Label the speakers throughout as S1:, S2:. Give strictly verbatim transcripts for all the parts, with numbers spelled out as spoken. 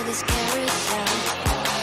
S1: this carousel.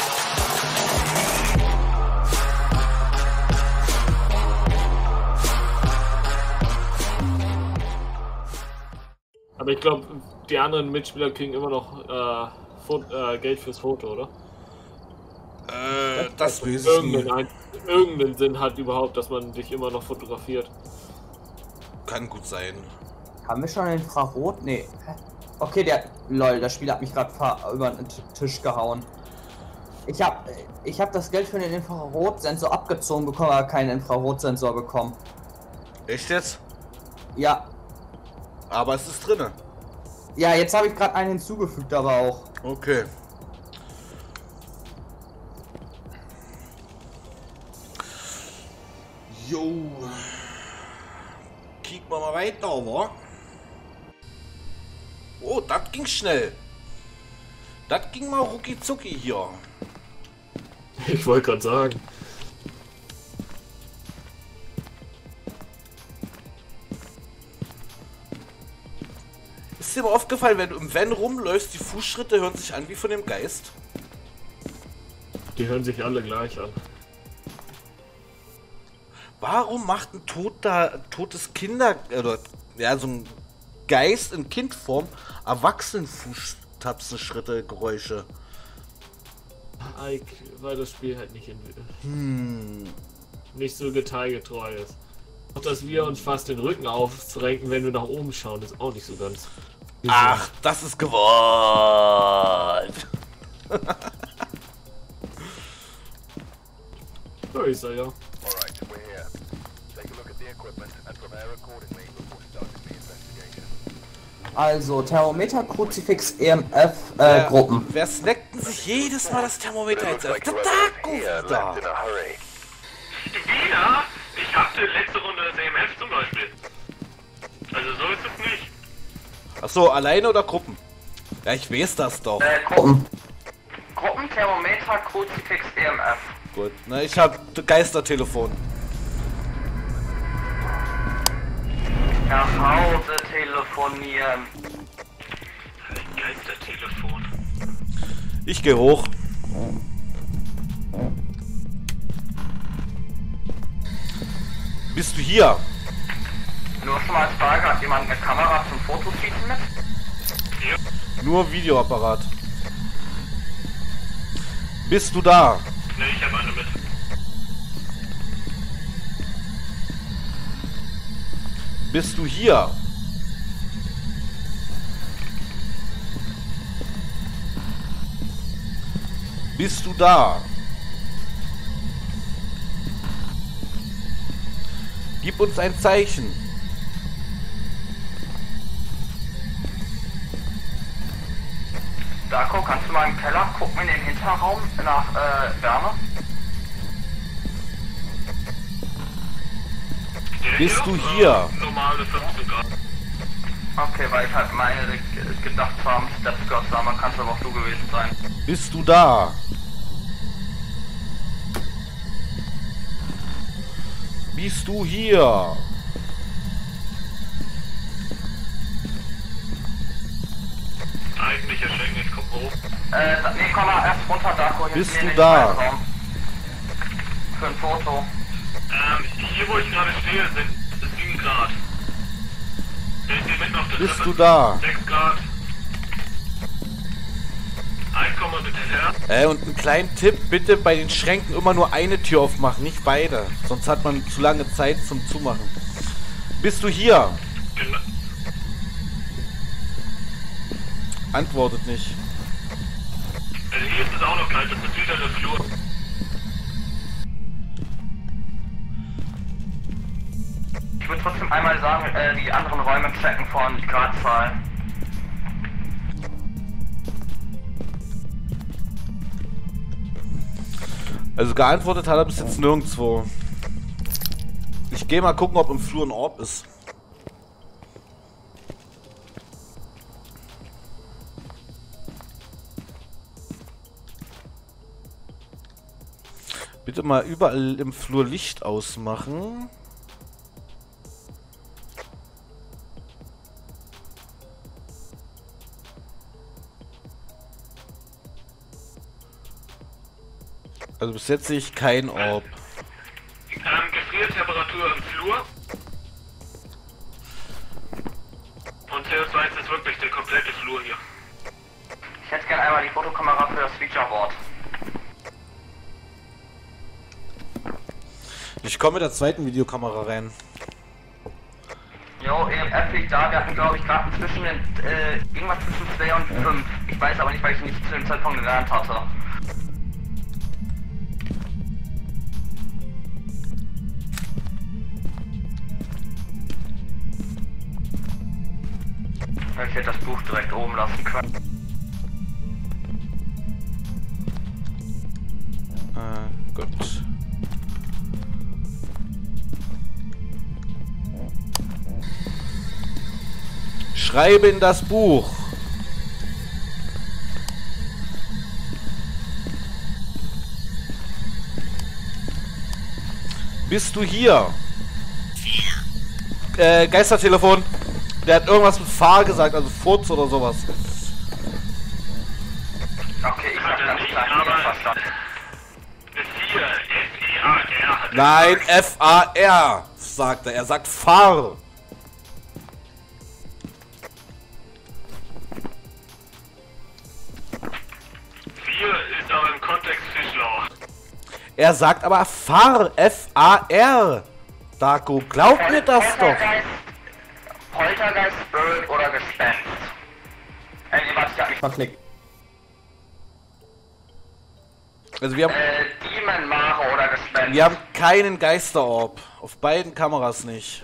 S2: Aber ich glaube, die anderen Mitspieler kriegen immer noch äh, Fo- äh, Geld fürs Foto, oder?
S3: Äh, das weiß ich
S2: Irgendeinen,
S3: nicht.
S2: ein, irgendeinen Sinn hat überhaupt, dass man dich immer noch fotografiert.
S3: Kann gut sein.
S4: Haben wir schon Infrarot? Nee. Hä? Okay, der. Lol, das Spiel hat mich gerade über den Tisch gehauen. Ich hab. Ich hab das Geld für den Infrarotsensor abgezogen bekommen, aber keinen Infrarotsensor bekommen.
S3: Echt jetzt?
S4: Ja.
S3: Aber es ist drinne.
S4: Ja, jetzt habe ich gerade einen hinzugefügt, aber auch.
S3: Okay. Jo. Kicken wir mal weiter, wa? Oh, das ging schnell. Das ging mal rucki zucki hier.
S2: Ich wollte gerade sagen.
S3: Ist dir mal aufgefallen, wenn du im Van rumläufst, die Fußschritte hören sich an wie von dem Geist?
S2: Die hören sich alle gleich an.
S3: Warum macht ein toter, totes Kinder, oder ja, so ein Geist in Kindform Erwachsenenfußtapsenschritte, Geräusche?
S2: Ike, weil das Spiel halt nicht, in,
S3: Hm.
S2: nicht so detailgetreu ist. Auch dass wir uns fast den Rücken aufrenken, wenn wir nach oben schauen, ist auch nicht so ganz.
S3: Ach, das ist gewollt.
S2: Ja, ist er ja.
S4: Also, Thermometer, Kruzifix, E M F, äh,
S3: Ja,
S4: Gruppen.
S3: Wer snackt denn sich jedes Mal das Thermometer jetzt auf? Der Tag ruft da.
S5: Wieder? Ich hatte letzte Runde das E M F zum Beispiel. Also so ist es nicht.
S3: Ach so, alleine oder Gruppen? Ja, ich weiß das doch.
S4: Äh, Gruppen. Gruppen, Thermometer, Kruzifix, E M F.
S3: Gut, na, ich hab Geistertelefon.
S4: Nach Hause telefonieren.
S5: Ein Geistertelefon.
S3: Ich geh hoch. Bist du hier?
S4: Nur schon mal als Frage, hat jemand eine Kamera zum Fotoschießen mit?
S5: Ja.
S3: Nur Videoapparat. Bist du da?
S5: Ne, ich habe eine mit.
S3: Bist du hier? Bist du da? Gib uns ein Zeichen.
S4: Darko, kannst du mal im Keller gucken in den Hinterraum nach äh, Wärme?
S5: Der
S3: Bist
S5: hier,
S3: du
S5: äh,
S3: hier?
S5: Normale fünfzehn Grad.
S4: Okay, weil ich halt meine ge- gedacht zu haben, Steps gehört da, man kann es aber auch du gewesen sein.
S3: Bist du da? Bist du hier?
S5: Eigentlich erschrecken, ich komm hoch.
S4: Äh, da- nee, komm mal erst runter, Darko. hier
S3: Bist
S4: in
S3: du
S4: den
S3: da?
S4: Raum. Für ein Foto.
S5: Ähm, hier wo ich gerade stehe, sind es sieben Grad. Der ist hier mitten auf der
S3: Bist
S5: Treppe.
S3: du da?
S5: sechs Grad. Eins, komm mal bitte her.
S3: Äh, und einen kleinen Tipp, bitte bei den Schränken immer nur eine Tür aufmachen, nicht beide. Sonst hat man zu lange Zeit zum Zumachen. Bist du hier?
S5: Genau.
S3: Antwortet nicht.
S5: Also hier ist es auch noch kalt, das ist wieder der Flur.
S4: Ich würde trotzdem einmal sagen, äh, die anderen Räume checken von Gradzahl.
S3: Also geantwortet hat er bis jetzt nirgendwo. Ich gehe mal gucken, ob im Flur ein Orb ist. Bitte mal überall im Flur Licht ausmachen. Also bis jetzt sehe ich kein Orb.
S5: Ähm, Gefriertemperatur im Flur. Und C O zwei ist wirklich der komplette Flur hier.
S4: Ich hätte gerne einmal die Fotokamera für das Featureboard.
S3: Ich komme mit der zweiten Videokamera rein.
S4: Jo, E M F liegt da, wir hatten glaube ich gerade zwischen den, äh, irgendwas zwischen zwei und fünf. Ich weiß aber nicht, weil ich nicht zu dem Zeitpunkt gelernt hatte. Ich hätte das Buch direkt oben lassen können.
S3: Äh, gut. Schreibe in das Buch. Bist du hier? Äh, Geistertelefon. Der hat irgendwas mit Fahr gesagt, also Furz oder sowas.
S4: Okay, ich hab
S5: Hat er
S4: ganz
S5: nicht,
S4: klar nicht
S5: aber
S4: verstanden.
S5: bis hier, F E A R hat er
S3: Nein,
S5: gesagt.
S3: F A R, sagt er. Er sagt Fahr.
S5: vier ist aber im Kontext Fischlauch.
S3: Er sagt aber Fahr, F A R. Darko, glaub mir das doch.
S4: Poltergeist, Poltergeist, Spirit oder Gespenst. Äh, nee, warte, ich hab mich verklickt.
S3: Also wir haben,
S4: Äh, Demon, Mare oder Gespenst.
S3: wir haben keinen Geisterorb. Auf beiden Kameras nicht.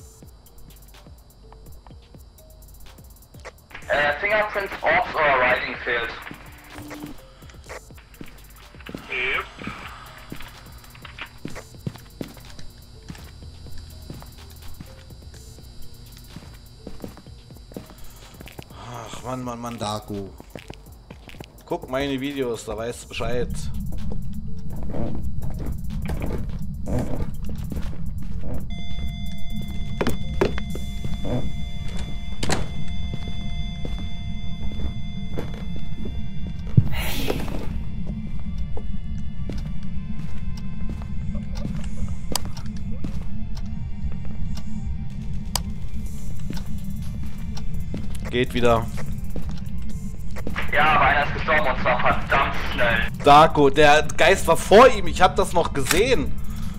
S4: Äh, Fingerprints, Orbs oder Riding Field.
S5: Yep.
S3: Ach Mann, Mann, Mann, Darko. Guck meine Videos, da weißt du Bescheid. Geht wieder.
S4: Ja, aber einer ist gestorben und zwar verdammt schnell.
S3: Darko, der Geist war vor ihm, ich hab das noch gesehen.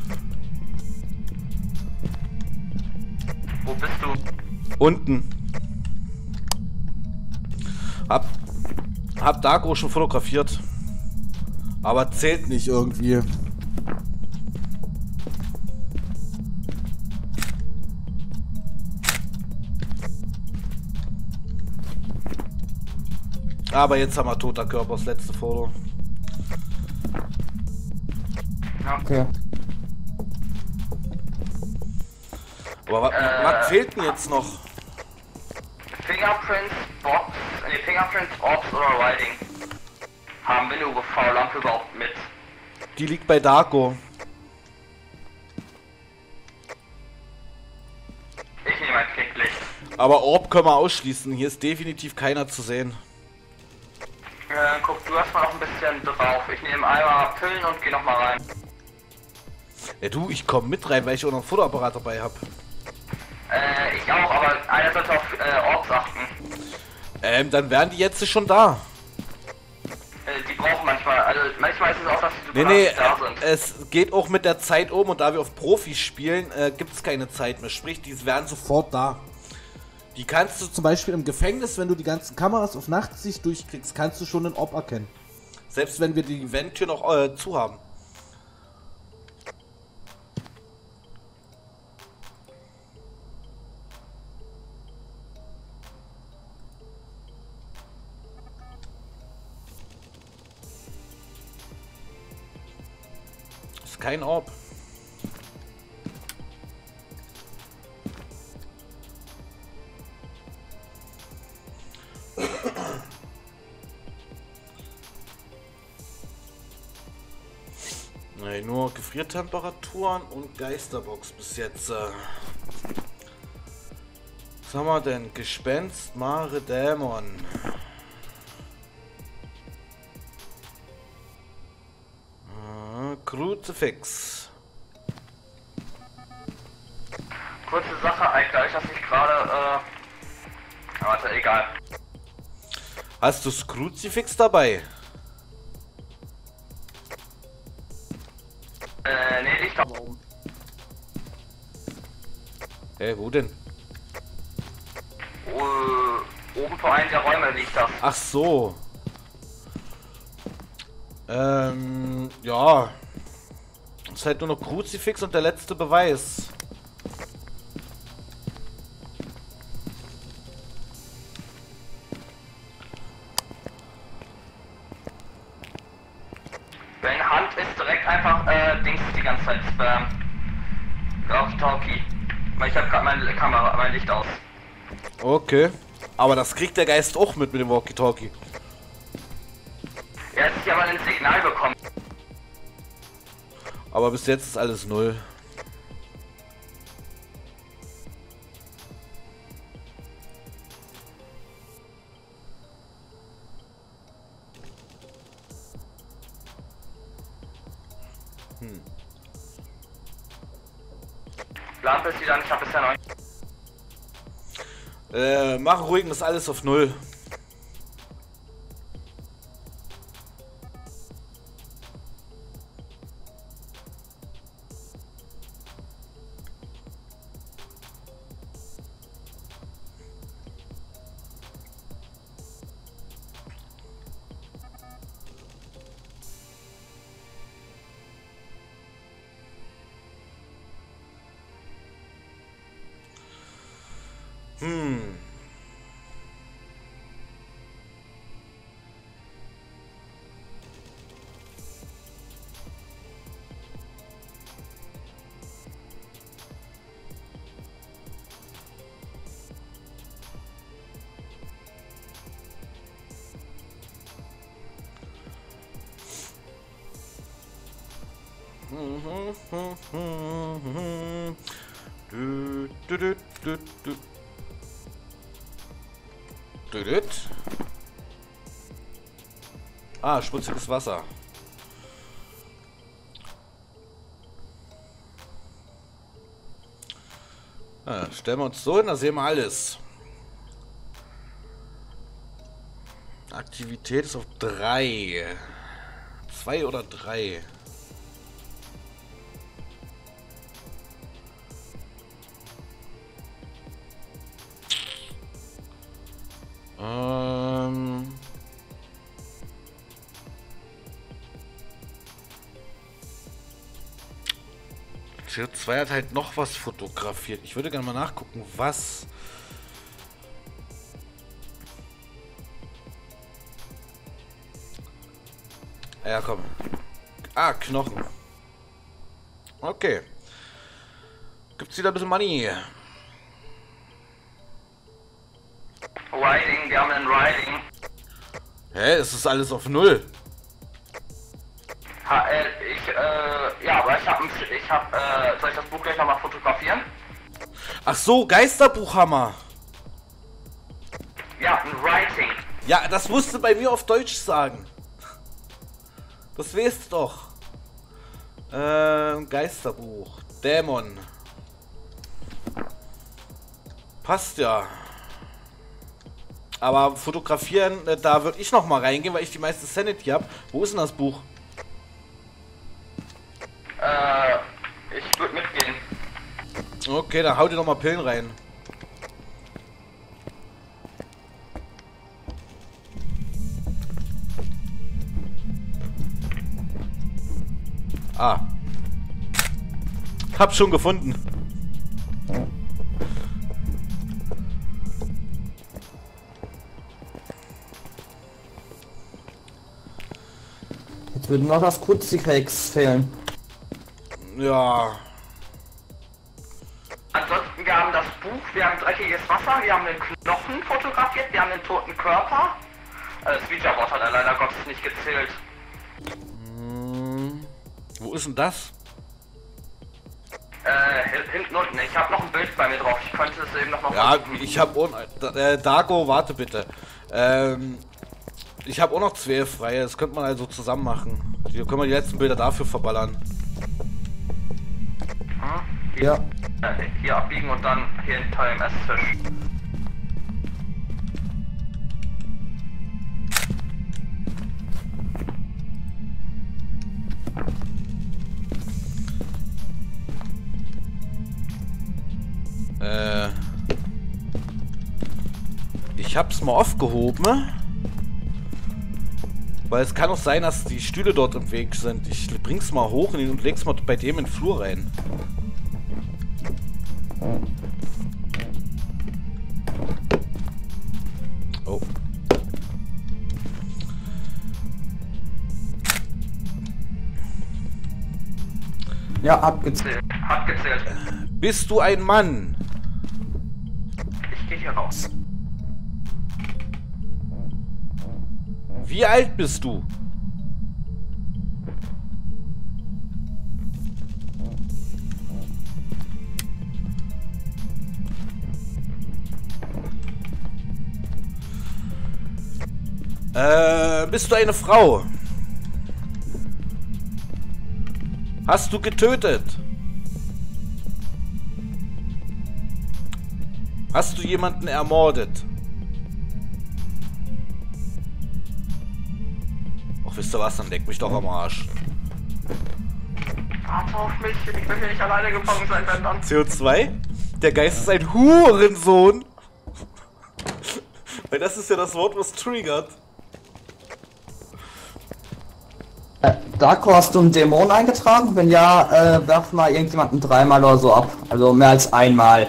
S4: Wo bist du?
S3: Unten. Hab, hab Darko schon fotografiert. Aber zählt nicht irgendwie. Aber jetzt haben wir toter Körper, das letzte Foto.
S4: Okay.
S3: Aber was,
S4: Äh.
S3: was fehlt denn jetzt noch?
S4: Fingerprints, Box, nee, Fingerprints, Orbs oder Riding. Haben wir eine U V-Lampe überhaupt mit?
S3: Die liegt bei Darko.
S4: Ich nehme ein Klicklicht.
S3: Aber Orb können wir ausschließen. Hier ist definitiv keiner zu sehen.
S4: Äh, guck du erstmal noch ein bisschen drauf. Ich nehme einmal Pillen und geh noch mal rein.
S3: Ja du, ich komme mit rein, weil ich auch noch einen Fotoapparat dabei habe.
S4: Äh, ich auch, aber einer sollte auf äh, Orbs achten.
S3: Ähm, dann wären die jetzt schon da.
S4: Äh, die brauchen manchmal, also manchmal ist es auch, dass die
S3: Nee,
S4: super
S3: nee,
S4: nicht da sind.
S3: äh, es geht auch mit der Zeit um und da wir auf Profis spielen, äh, gibt es keine Zeit mehr. Sprich, die wären sofort da. Die kannst du zum Beispiel im Gefängnis, wenn du die ganzen Kameras auf Nachtsicht durchkriegst, kannst du schon den Orb erkennen. Selbst wenn wir die Venttür noch äh, zu haben. Ist kein Orb. Nee, nur Gefriertemperaturen und Geisterbox bis jetzt. Äh. Was haben wir denn? Gespenst, Mare, Dämon. Äh. Kruzifix.
S1: Kurze Sache, eigentlich, dass ich gerade, äh... Warte, egal.
S3: Hast du das Kruzifix dabei?
S1: Äh, nee, ich glaube oben.
S3: Hä, hey, wo denn?
S1: Uh, oben vor einem der Räume liegt das.
S3: Ach so. Ähm, ja. Es ist halt nur noch Kruzifix und der letzte Beweis.
S1: Wenn Hand ist direkt einfach, äh, Dings die ganze Zeit spam. Walkie-Talkie. Ich hab grad meine Kamera, mein Licht aus.
S3: Okay. Aber das kriegt der Geist auch mit mit dem Walkie-Talkie.
S1: Er hat sich aber ein Signal bekommen.
S3: Aber bis jetzt ist alles null. Hm.
S1: Lampe ist wieder, ich hab bisher noch.
S3: Äh, mach ruhig, das ist alles auf null. Hm. Du, du, du, du, du. Ah, schmutziges Wasser. Ah, stellen wir uns so hin, da sehen wir alles. Aktivität ist auf drei. Zwei oder drei. Ähm. C O zwei hat halt noch was fotografiert. Ich würde gerne mal nachgucken, was. Ja, komm. Ah, Knochen. Okay. Gibt's wieder ein bisschen Money.
S1: Riding, wir haben einen Riding.
S3: Hä? Es ist alles auf Null.
S1: Ha, äh, ich, äh, ja, aber ich hab, ich hab, äh, soll ich das Buch gleich nochmal fotografieren?
S3: Ach so, Geisterbuchhammer.
S1: Ja, ein Writing.
S3: Ja, das musst du bei mir auf Deutsch sagen. Das weißt doch. Ähm, Geisterbuch. Dämon. Passt ja. Aber fotografieren, äh, da würde ich noch mal reingehen, weil ich die meiste Sanity habe. Wo ist denn das Buch?
S1: Äh, ich würde mitgehen.
S3: Okay, dann hau dir noch mal Pillen rein. Ah. Hab schon gefunden.
S4: Jetzt würde noch das Kruzifix fehlen.
S3: Ja.
S1: Ansonsten, wir haben das Buch, wir haben dreckiges Wasser, wir haben den Knochen fotografiert, wir haben den toten Körper. Äh, das Ouija-Board hat er leider Gottes nicht gezählt.
S3: Hm. Wo ist denn das?
S1: Äh, hinten unten. Ich habe noch ein Bild bei mir drauf. Ich könnte es eben noch mal
S3: Ja,
S1: versuchen.
S3: ich hab... Äh, Dago, warte bitte. Ähm... Ich habe auch noch zwei freie, das könnte man also zusammen machen. Hier können wir die letzten Bilder dafür verballern.
S1: Hm?
S4: Ja.
S1: Äh, hier abbiegen und dann hier hinter dem Esstisch.
S3: Äh. Ich hab's mal aufgehoben. Weil es kann auch sein, dass die Stühle dort im Weg sind. Ich bring's mal hoch und leg's mal bei dem in den Flur rein. Oh.
S4: Ja, abgezählt.
S1: Hat gezählt.
S3: Bist du ein Mann?
S1: Ich gehe hier raus.
S3: Wie alt bist du? Äh, bist du eine Frau? Hast du getötet? Hast du jemanden ermordet? Ach, wisst ihr was? Dann leck mich doch am Arsch.
S1: Warte auf mich, ich will hier nicht alleine gefangen sein, wenn dann.
S3: C O zwei? Der Geist ist ein Hurensohn. Weil das ist ja das Wort, was triggert.
S4: Äh, Darko, hast du einen Dämon eingetragen? Wenn ja, äh, werf mal irgendjemanden dreimal oder so ab. Also mehr als einmal.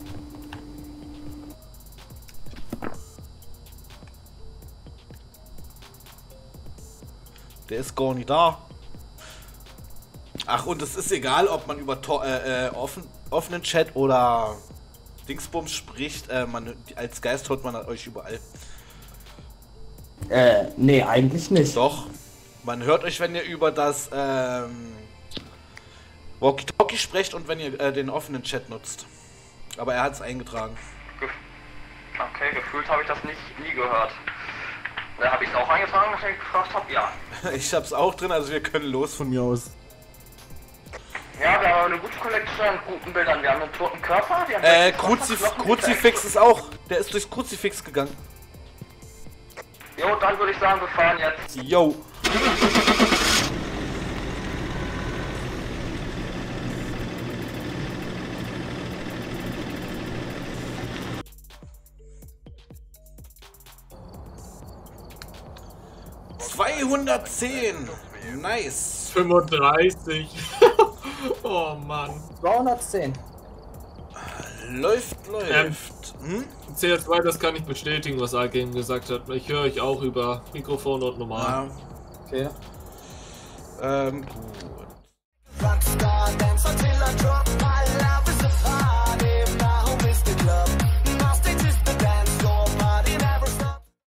S3: Der ist gar nicht da. Ach, und es ist egal, ob man über to äh, äh, offen, offenen Chat oder Dingsbums spricht. Äh, man, als Geist hört man euch überall.
S4: Äh, nee, eigentlich nicht.
S3: Doch. Man hört euch, wenn ihr über das ähm, Walkie-Talkie sprecht und wenn ihr äh, den offenen Chat nutzt. Aber er hat es eingetragen.
S1: Ge okay, gefühlt habe ich das nicht nie gehört. Da habe ich es auch eingetragen, dass ich gefragt habe, ja.
S3: Ich hab's auch drin, also wir können los von mir aus.
S1: Ja, wir haben eine gute Kollektion an guten Bildern. Wir haben einen toten Körper, wir haben
S3: Äh,
S1: sechs
S3: Kruzif
S1: Knochen,
S3: Kruzifix ist auch. Der ist durchs Kruzifix gegangen.
S1: Jo, dann würde ich sagen, wir fahren jetzt.
S3: Yo. zweihundertzehn. Nice.
S2: fünfunddreißig. Oh Mann.
S4: zweihundertzehn.
S3: Läuft, läuft. Hm?
S2: C O zwei, das kann ich bestätigen, was Algame gesagt hat. Ich höre euch auch über Mikrofon und normal.
S3: Ja.
S4: Okay.
S3: Ähm, gut.
S6: Rockstar, Dancer,